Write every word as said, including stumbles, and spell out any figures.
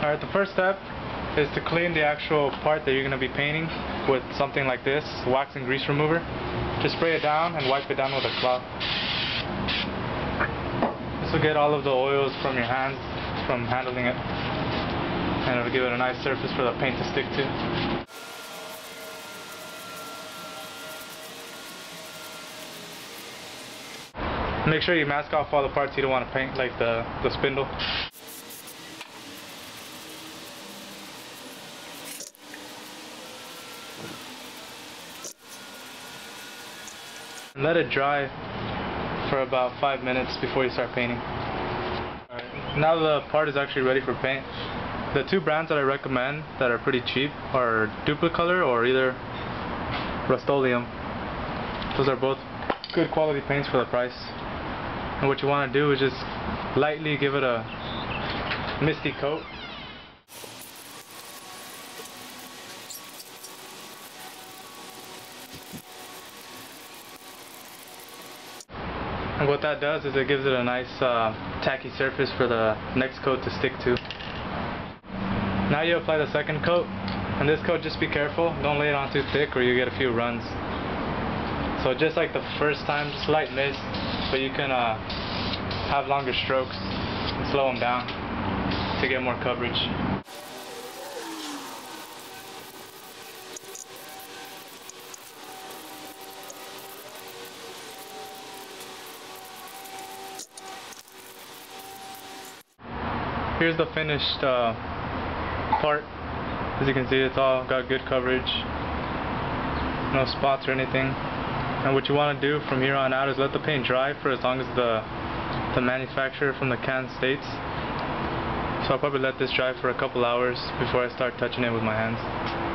Alright, the first step is to clean the actual part that you're going to be painting with something like this, wax and grease remover. Just spray it down and wipe it down with a cloth. This will get all of the oils from your hands from handling it, and it'll give it a nice surface for the paint to stick to. Make sure you mask off all the parts you don't want to paint, like the, the spindle. Let it dry for about five minutes before you start painting. Alright, now the part is actually ready for paint. The two brands that I recommend that are pretty cheap are Duplicolor or either Rust-Oleum. Those are both good quality paints for the price. And what you want to do is just lightly give it a misty coat. And what that does is it gives it a nice uh, tacky surface for the next coat to stick to. Now you apply the second coat, and this coat, just be careful, don't lay it on too thick or you get a few runs. So just like the first time, just light mist, but you can uh, have longer strokes and slow them down to get more coverage. Here's the finished uh, part. As you can see, it's all got good coverage, no spots or anything. And what you want to do from here on out is let the paint dry for as long as the the manufacturer from the can states. So I'll probably let this dry for a couple hours before I start touching it with my hands.